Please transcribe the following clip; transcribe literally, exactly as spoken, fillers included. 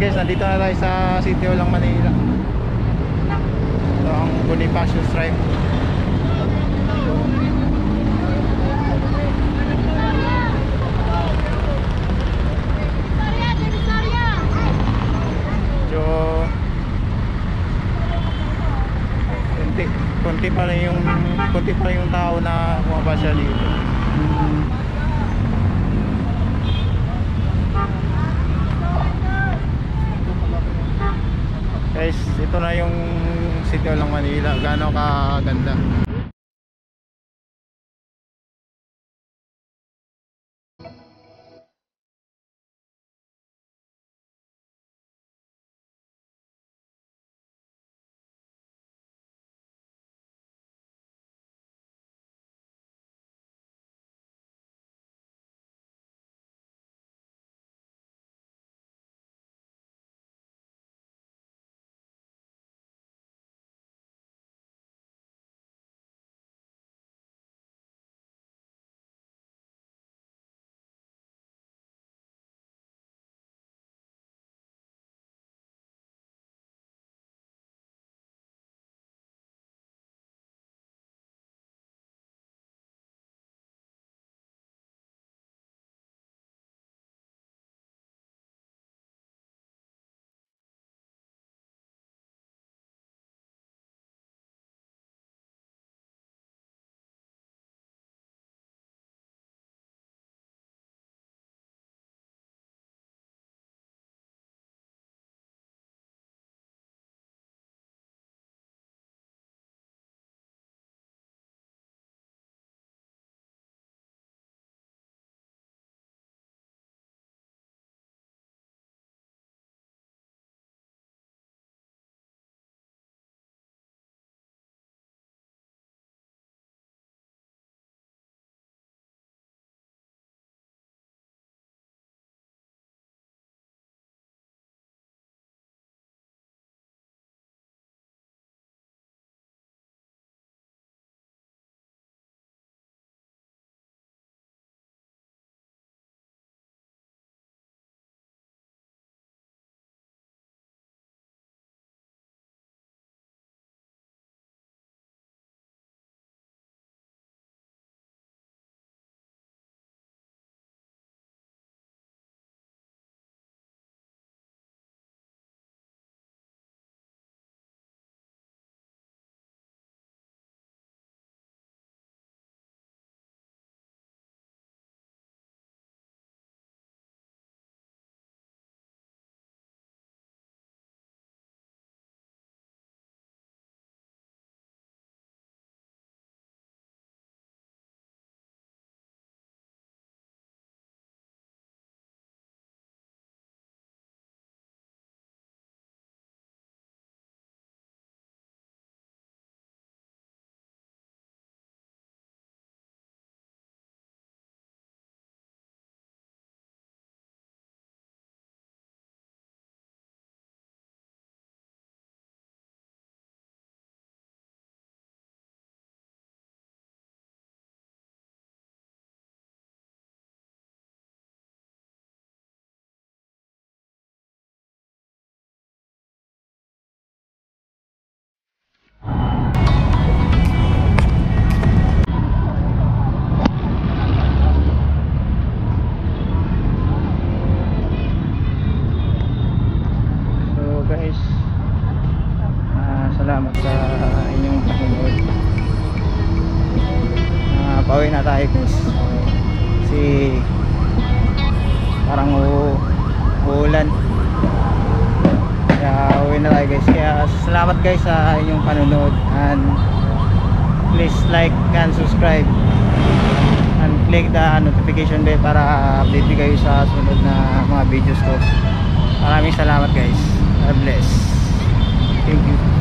guys, nandito na tayo sa City Hall ng Manila. Ito ang Bonifacio Stripe. So konti, konti pa lang yung konti pa lang yung tao na pumapasya dito. Guys, ito na yung City Hall ng Manila. Gaano kaganda. Salamat sa inyong panonood. Uh, pauwi na tayo guys. Kasi parang uulan. Kaya uwi na tayo guys. Kaya salamat guys sa inyong panonood. And please like and subscribe. And click the notification bell para update kayo sa sunod na mga videos ko. Maraming salamat guys. God bless. Thank you.